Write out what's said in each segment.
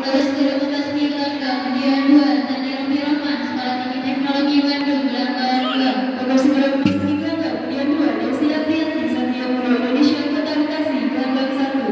Terus guru pembasmi Belanda, kemudian 2, Tani Romi Rahman, Sekolah Tinggi Teknologi Bandung, Belanda 2. Terus guru pembasmi Belanda, kemudian 2, Desi Apriati, Satya Muda Indonesia, Kota Bekasi, Belanda 1.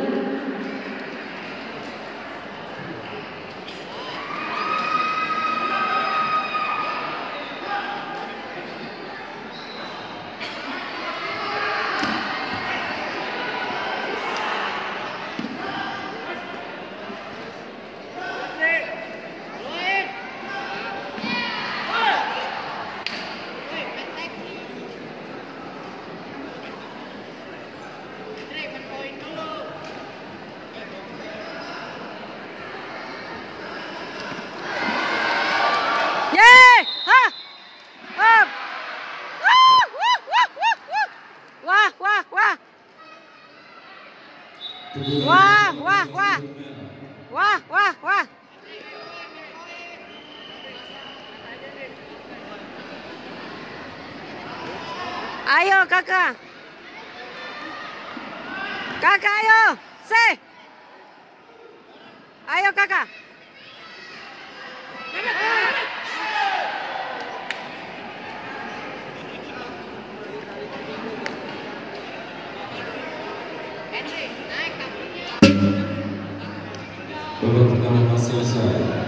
Wah. Ayo kakak. Kakak ayo. Ayo kakak. Babak pertama selesai.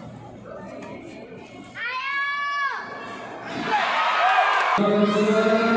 Ayo!